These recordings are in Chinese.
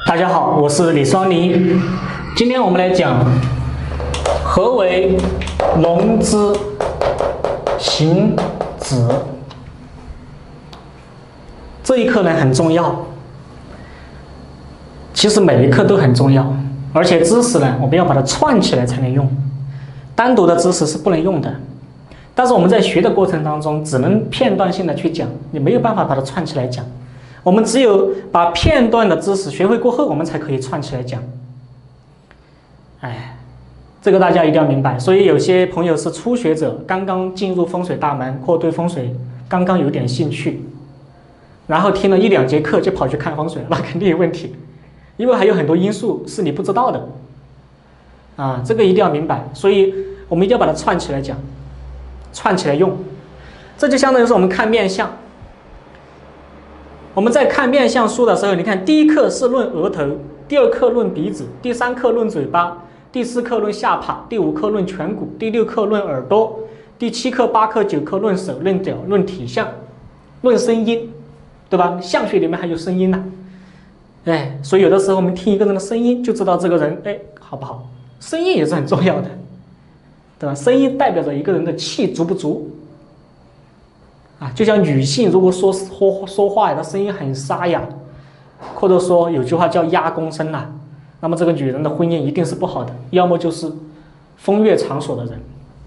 大家好，我是李双林。今天我们来讲何为龙之行止。这一课呢很重要，其实每一课都很重要，而且知识呢我们要把它串起来才能用，单独的知识是不能用的。但是我们在学的过程当中，只能片段性的去讲，你没有办法把它串起来讲。我们只有把片段的知识学会过后，我们才可以串起来讲。哎，这个大家一定要明白。所以有些朋友是初学者，刚刚进入风水大门，或对风水刚刚有点兴趣，然后听了1、2节课就跑去看风水，那肯定有问题，因为还有很多因素是你不知道的。啊，这个一定要明白。所以我们一定要把它串起来讲，串起来用。这就相当于是我们看面相。我们在看面相书的时候，你看第1课是论额头，第2课论鼻子，第3课论嘴巴，第4课论下巴，第5课论颧骨，第6课论耳朵，第7课、8课、9课论手、论脚、论体相、论声音，对吧？相学里面还有声音呢。哎，所以有的时候我们听一个人的声音，就知道这个人好不好。声音也是很重要的，对吧？声音代表着一个人的气足不足。啊，就像女性如果说话的声音很沙哑，或者说有句话叫压宫声呐，那么这个女人的婚姻一定是不好的，要么就是风月场所的人。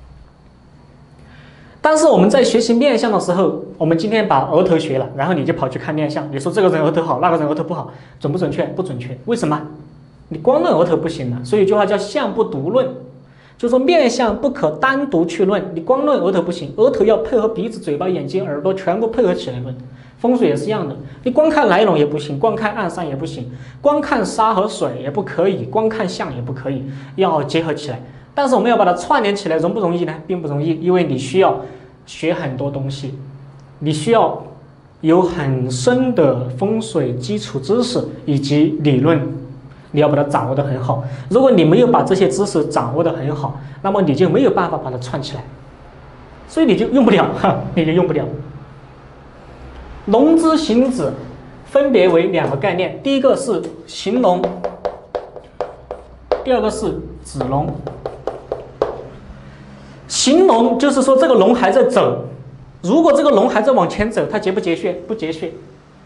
但是我们在学习面相的时候，我们今天把额头学了，然后你就跑去看面相，你说这个人额头好，那个人额头不好，准不准确？不准确。为什么？你光论额头不行的，所以有句话叫相不独论。就是说面相不可单独去论，你光论额头不行，额头要配合鼻子、嘴巴、眼睛、耳朵全部配合起来论。风水也是一样的，你光看来龙也不行，光看暗山也不行，光看沙和水也不可以，光看相也不可以，要结合起来。但是我们要把它串联起来，容不容易呢？并不容易，因为你需要学很多东西，你需要有很深的风水基础知识以及理论。你要把它掌握得很好，如果你没有把这些知识掌握得很好，那么你就没有办法把它串起来，所以你就用不了，你就用不了。龙之行止分别为2个概念，第一个是行龙，第2个是止龙。行龙就是说这个龙还在走，如果这个龙还在往前走，它结不结穴？不结穴。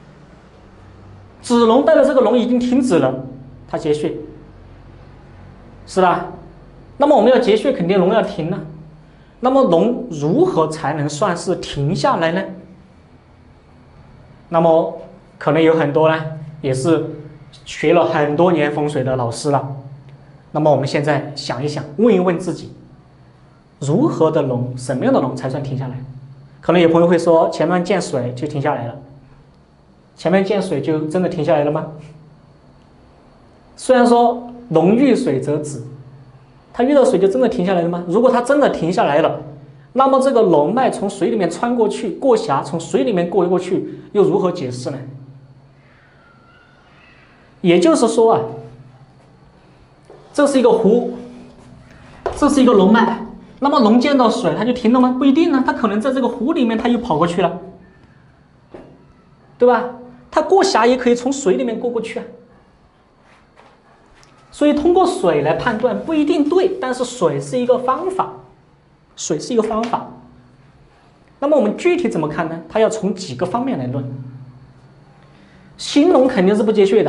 止龙代表这个龙已经停止了，它结穴，是吧？那么我们要结穴，肯定龙要停了。那么龙如何才能算是停下来呢？那么可能有很多呢，也是学了很多年风水的老师了。那么我们现在想一想，问一问自己，如何的龙，什么样的龙才算停下来？可能有朋友会说，前面见水就停下来了。前面见水就真的停下来了吗？虽然说龙遇水则止，它遇到水就真的停下来了吗？如果它真的停下来了，那么这个龙脉从水里面穿过去，过峡从水里面过去，又如何解释呢？也就是说啊，这是一个湖，这是一个龙脉，那么龙见到水它就停了吗？不一定呢，它可能在这个湖里面它又跑过去了，对吧？它过峡也可以从水里面过去啊。所以通过水来判断不一定对，但是水是一个方法，水是一个方法。那么我们具体怎么看呢？它要从几个方面来论。行龙肯定是不结穴的，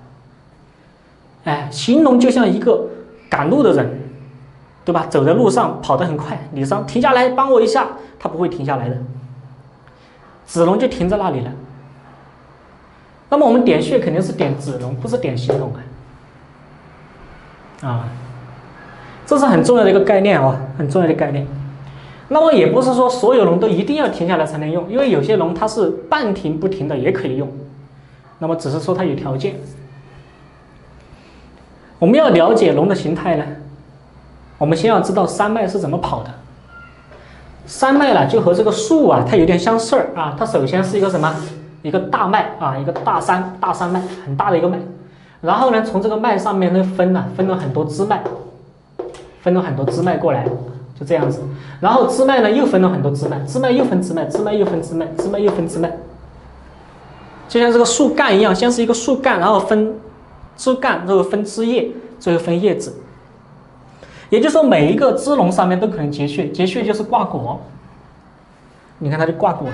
行龙就像一个赶路的人，对吧？走在路上跑得很快，你说停下来帮我一下，他不会停下来的。子龙就停在那里了。那么我们点穴肯定是点子龙，不是点行龙这是很重要的一个概念很重要的概念。那么也不是说所有龙都一定要停下来才能用，因为有些龙它是半停不停的也可以用，那么只是说它有条件。我们要了解龙的形态呢，我们先要知道山脉是怎么跑的。山脉呢就和这个树它有点相似它首先是一个什么？一个大脉一个大山脉，很大的一个脉。然后呢，从这个脉上面呢分了很多支脉，分了很多支脉过来，就这样子。然后支脉呢又分了很多支脉，支脉又分支脉，支脉又分支脉，支脉又分支脉，就像这个树干一样，先是一个树干，然后分枝干，最后分枝叶，最后分叶子。也就是说，每一个支龙上面都可能结穴，结穴就是挂果。你看它就挂果了，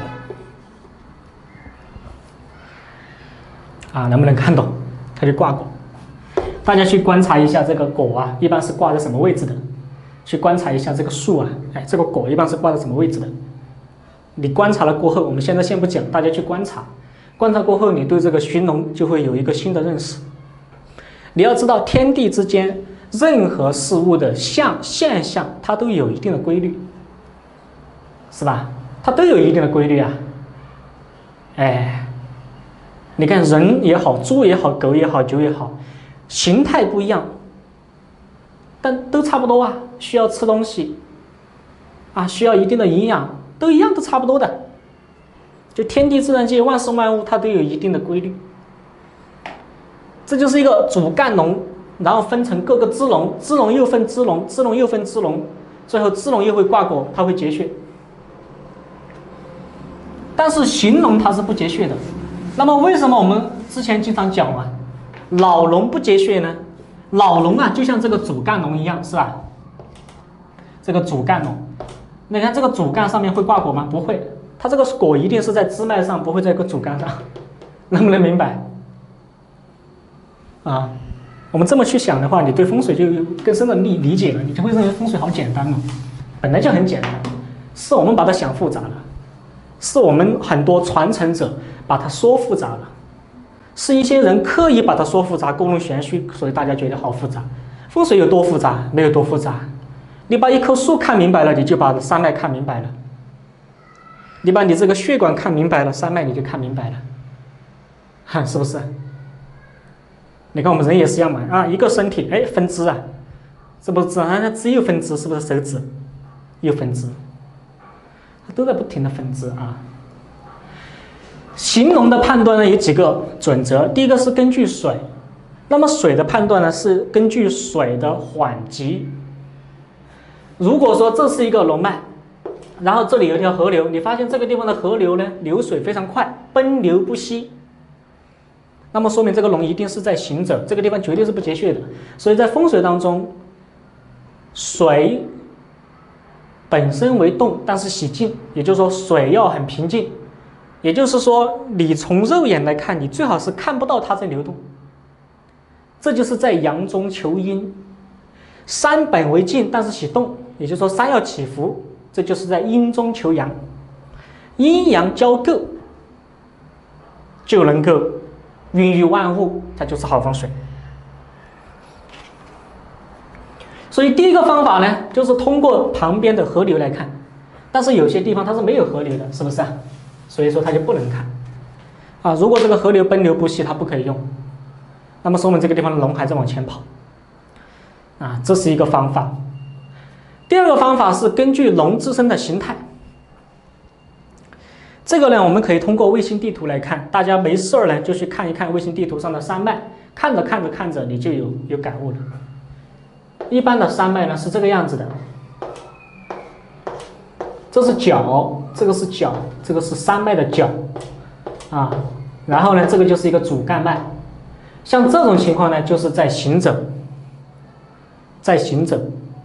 啊，能不能看懂？它就挂果。大家去观察一下这个果啊，一般是挂在什么位置的？去观察一下这个树啊，哎，这个果一般是挂在什么位置的？你观察了过后，我们现在先不讲，大家去观察。观察过后，你对这个寻龙就会有一个新的认识。你要知道，天地之间任何事物的现象，它都有一定的规律，是吧？它都有一定的规律啊。哎，你看人也好，猪也好，狗也好，酒也好，形态不一样，但都差不多啊，需要吃东西啊，需要一定的营养，都一样，都差不多的。就天地自然界万事万物，它都有一定的规律。这就是一个主干龙，然后分成各个支龙，支龙又分支龙，支龙又分支龙，最后支龙又会挂果，它会结穴。但是行龙它是不结穴的。那么为什么我们之前经常讲啊，老龙不结穴呢？老龙啊，就像这个主干龙一样，是吧？这个主干龙，你看这个主干上面会挂果吗？不会，它这个果一定是在枝脉上，不会在一个主干上，能不能明白？啊，我们这么去想的话，你对风水就有更深的理解了，你就会认为风水好简单了，本来就很简单，是我们把它想复杂了，是我们很多传承者把它说复杂了，是一些人刻意把它说复杂，故弄玄虚，所以大家觉得好复杂。风水有多复杂？没有多复杂。你把一棵树看明白了，你就把山脉看明白了；你把你这个血管看明白了，山脉你就看明白了，哈，是不是？你看我们人也是一样嘛，啊，一个身体，哎，分支啊，这不是啊，枝又分支，是不是手指又分支？都在不停的分支啊。形龙的判断呢有几个准则，第一个是根据水，那么水的判断呢是根据水的缓急。如果说这是一个龙脉，然后这里有一条河流，你发现这个地方的河流呢流水非常快，奔流不息，那么说明这个龙一定是在行走，这个地方绝对是不结穴的。所以在风水当中，水本身为动，但是喜静，也就是说水要很平静，也就是说你从肉眼来看，你最好是看不到它在流动，这就是在阳中求阴。山本为静，但是喜动，也就是说山要起伏，这就是在阴中求阳，阴阳交媾就能够孕育万物，它就是好风水。所以第一个方法呢，就是通过旁边的河流来看，但是有些地方它是没有河流的，是不是啊？所以说它就不能看啊。如果这个河流奔流不息，它不可以用，那么说明这个地方的龙还在往前跑啊，这是一个方法。第二个方法是根据龙自身的形态，这个呢，我们可以通过卫星地图来看。大家没事呢，就去看一看卫星地图上的山脉，看着看着看着，你就有感悟了。一般的山脉呢是这个样子的，这是角，这个是角，这个是山脉的角啊。然后呢，这个就是一个主干脉。像这种情况呢，就是在行走，在行走。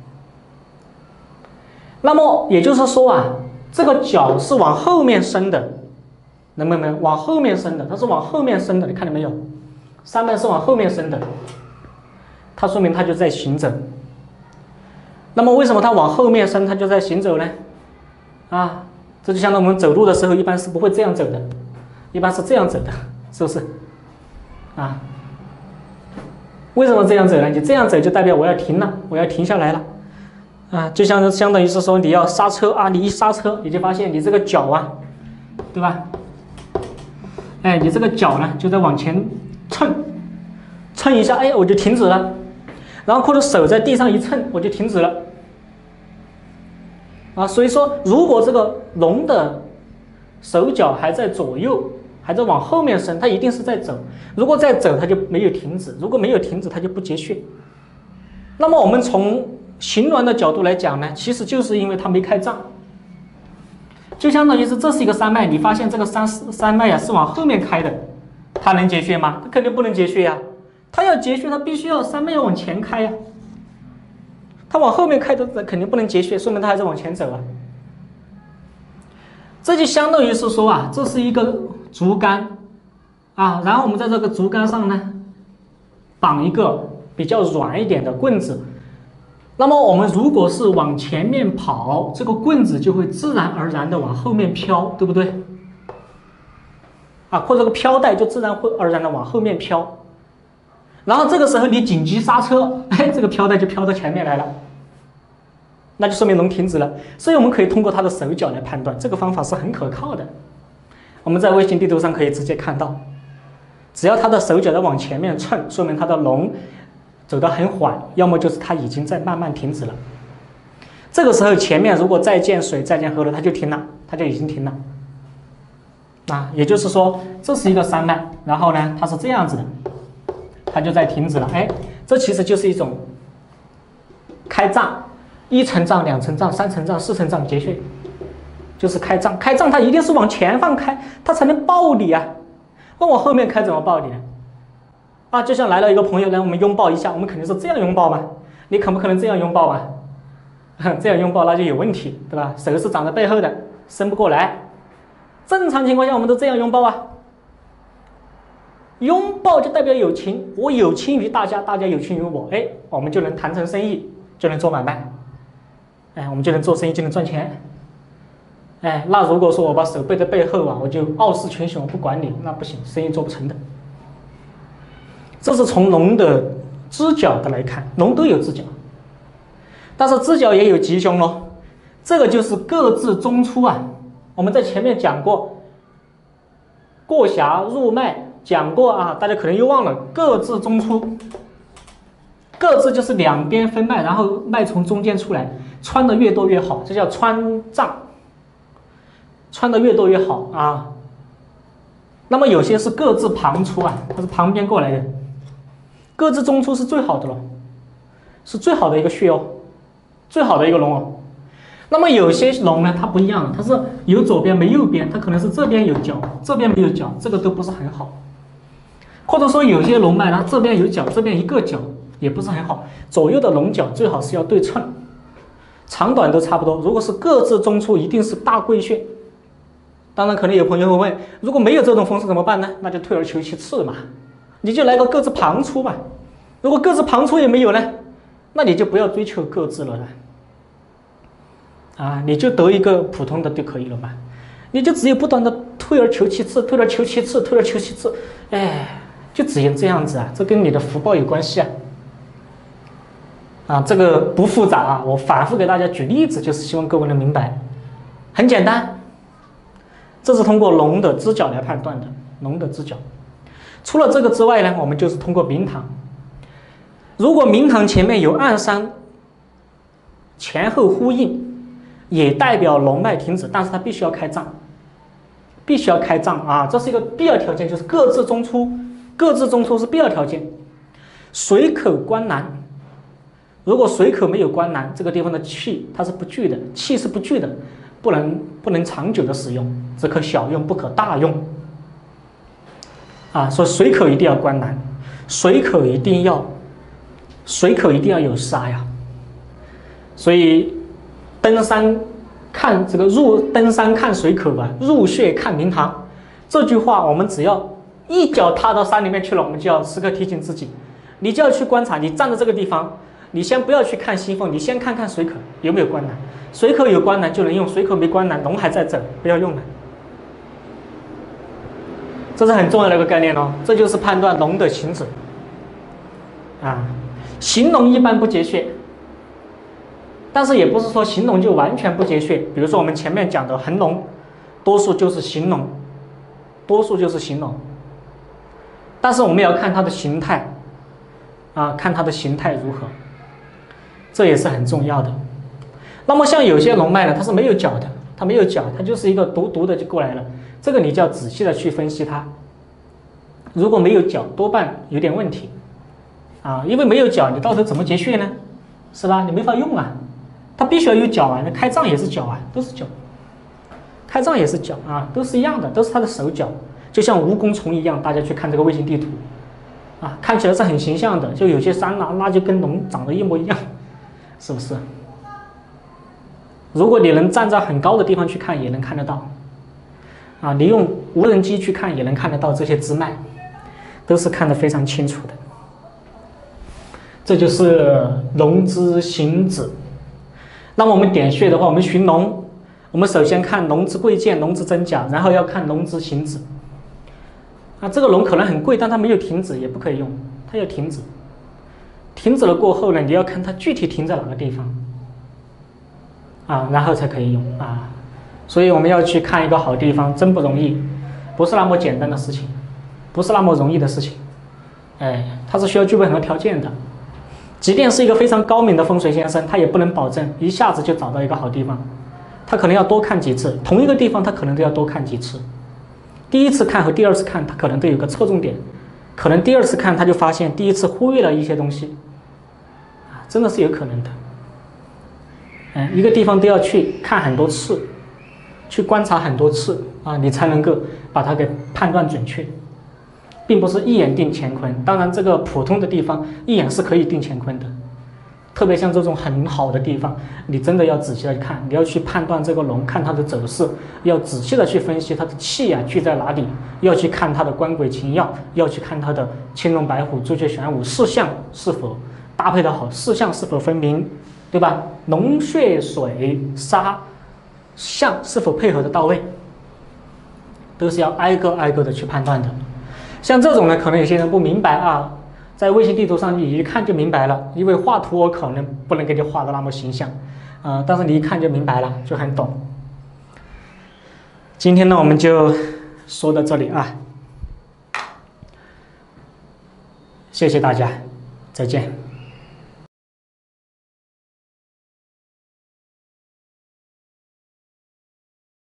那么也就是说啊，这个角是往后面伸的，能不能往后面伸的？它是往后面伸的，你看见没有？山脉是往后面伸的，它说明它就在行走。那么为什么它往后面伸，它就在行走呢？啊，这就相当于我们走路的时候一般是不会这样走的，一般是这样走的，是不是？啊，为什么这样走呢？你这样走就代表我要停了，我要停下来了。啊，就相当于是说你要刹车啊，你一刹车，你就发现你这个脚啊，对吧？哎，你这个脚呢就在往前蹭一下，哎，我就停止了。然后或者手在地上一蹭，我就停止了。啊，所以说，如果这个龙的手脚还在左右，还在往后面伸，它一定是在走。如果在走，它就没有停止；如果没有停止，它就不结穴。那么我们从形峦的角度来讲呢，其实就是因为它没开张，就相当于是这是一个山脉，你发现这个山脉啊是往后面开的，它能结穴吗？它肯定不能结穴呀， 它要结穴，它必须要三脉要往前开呀、它往后面开的肯定不能结穴，说明它还在往前走啊。这就相当于是说啊，这是一个竹竿啊，然后我们在这个竹竿上呢绑一个比较软一点的棍子。那么我们如果是往前面跑，这个棍子就会自然而然的往后面飘，对不对？啊，或者这个飘带就自然而然的往后面飘。然后这个时候你紧急刹车，哎，这个飘带就飘到前面来了，那就说明龙停止了。所以我们可以通过它的手脚来判断，这个方法是很可靠的。我们在卫星地图上可以直接看到，只要它的手脚在往前面蹭，说明它的龙走得很缓，要么就是它已经在慢慢停止了。这个时候前面如果再见水再见河流，它就停了，它就已经停了。啊，也就是说这是一个山脉，然后呢它是这样子的，它就在停止了。哎，这其实就是一种开障，1层障、2层障、3层障、4层障结穴，就是开障。开障它一定是往前方开，它才能抱你啊。那往后面开怎么抱你呢？啊，就像来了一个朋友来，我们拥抱一下，我们肯定是这样拥抱嘛，你可不可能这样拥抱嘛？这样拥抱那就有问题，对吧？手是长在背后的，伸不过来。正常情况下我们都这样拥抱啊。拥抱就代表有情，我有情于大家，大家有情于我，哎，我们就能谈成生意，就能做买卖，哎，我们就能做生意，就能赚钱。哎，那如果说我把手背在背后啊，我就傲视群雄，我不管你，那不行，生意做不成的。这是从龙的支脚的来看，龙都有支脚，但是支脚也有吉凶咯。这个就是各自中出啊。我们在前面讲过，过峡入脉讲过啊，大家可能又忘了，各自中出，各自就是两边分脉，然后脉从中间出来，穿的越多越好，这叫穿障，穿的越多越好啊。那么有些是各自旁出啊，它是旁边过来的。各自中出是最好的了，是最好的一个穴哦，最好的一个龙哦。那么有些龙呢，它不一样，它是有左边没右边，它可能是这边有角，这边没有角，这个都不是很好。或者说有些龙脉它这边有角，这边一个角也不是很好。左右的龙角最好是要对称，长短都差不多。如果是各自中出，一定是大贵穴。当然，可能有朋友会问，如果没有这种风水怎么办呢？那就退而求其次嘛。你就来个各自旁出吧，如果各自旁出也没有呢，那你就不要追求各自了啊，你就得一个普通的就可以了嘛。你就只有不断的退而求其次，退而求其次，退而求其次，哎，就只有这样子啊，这跟你的福报有关系啊。啊，这个不复杂啊，我反复给大家举例子，就是希望各位能明白，很简单。这是通过龙的支脚来判断的，龙的支脚。除了这个之外呢，我们就是通过明堂。如果明堂前面有暗山，前后呼应，也代表龙脉停止，但是它必须要开障，必须要开障啊，这是一个必要条件，就是各自中出，各自中出是必要条件。水口关南，如果水口没有关南，这个地方的气它是不聚的，气是不聚的，不能长久的使用，只可小用，不可大用。啊，说水口一定要关南，水口一定要有沙呀。所以登山看这个登山看水口吧，入穴看明堂。这句话我们只要一脚踏到山里面去了，我们就要时刻提醒自己，你就要去观察，你站在这个地方，你先不要去看西风，你先看看水口有没有关南，水口有关南就能用，水口没关南，龙还在走，不要用了。这是很重要的一个概念哦，这就是判断龙的行止啊。行龙一般不结穴，但是也不是说行龙就完全不结穴。比如说我们前面讲的横龙，多数就是行龙，但是我们也要看它的形态啊，看它的形态如何，这也是很重要的。那么像有些龙脉呢，它是没有角的，它就是一个独的就过来了。这个你就要仔细的去分析它，如果没有角，多半有点问题啊，因为没有角，你到时候怎么结穴呢？是吧？你没法用啊，它必须要有角啊，那开障也是角啊，都是角，开障也是角啊，都是一样的，都是它的手脚，就像蜈蚣虫一样。大家去看这个卫星地图啊，看起来是很形象的，就有些山那就跟龙长得一模一样，是不是？如果你能站在很高的地方去看，也能看得到。啊，你用无人机去看，也能看得到这些支脉，都是看得非常清楚的。这就是龙之形旨。那么我们点穴的话，我们寻龙，我们首先看龙之贵贱、龙之真假，然后要看龙之形旨。啊，这个龙可能很贵，但它没有停止，也不可以用，它要停止。停止了过后呢，你要看它具体停在哪个地方，啊，然后才可以用啊。所以我们要去看一个好地方，真不容易，不是那么简单的事情，不是那么容易的事情。哎，它是需要具备很多条件的。即便是一个非常高明的风水先生，他也不能保证一下子就找到一个好地方，他可能要多看几次，同一个地方他可能都要多看几次。第一次看和第二次看，他可能都有个侧重点，可能第二次看他就发现第一次忽略了一些东西，啊，真的是有可能的。一个地方都要去看很多次，去观察很多次啊，你才能够把它给判断准确，并不是一眼定乾坤。当然，这个普通的地方一眼是可以定乾坤的，特别像这种很好的地方，你真的要仔细的看，你要去判断这个龙，看它的走势，要仔细的去分析它的气啊聚在哪里，要去看它的官鬼情要，要去看它的青龙白虎朱雀玄武四象是否搭配的好，四象是否分明，对吧？龙血水沙象是否配合的到位，都是要挨个挨个的去判断的。像这种呢，可能有些人不明白啊，在卫星地图上你一看就明白了，因为画图我可能不能给你画的那么形象，但是你一看就明白了，就很懂。今天呢，我们就说到这里啊，谢谢大家，再见。